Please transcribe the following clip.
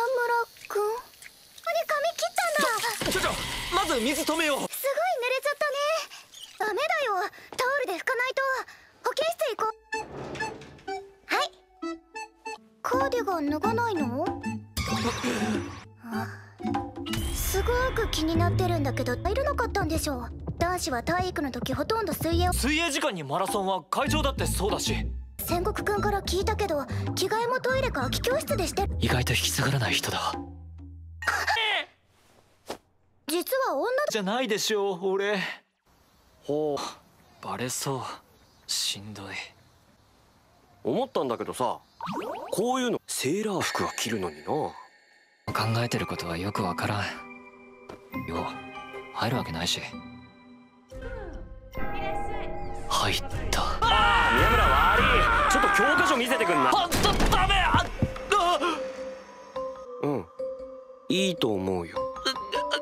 くん。髪切ったんだ。 まず水止めよう。 すごい濡れちゃったね。ダメだよ、タオルで拭かないと。保健室行こう。はい。カーディガン脱がないの？すごく気になってるんだけど、いるなかったんでしょ。男子は体育の時ほとんど水泳時間にマラソンは会長だってそうだし。 戦国くんから聞いたけど、着替えもトイレか空き教室でして。 意外と引き下がらない人だ。 実は女じゃないでしょう、俺。ほう、バレそう。しんどい。 思ったんだけどさ、こういうのセーラー服は着るのにな。 考えてることはよくわからんよ。入るわけないし。入った。 ああ、宮村悪い。ちょっと教科書見せてくんな。 ダメ。 うん、いいと思うよ。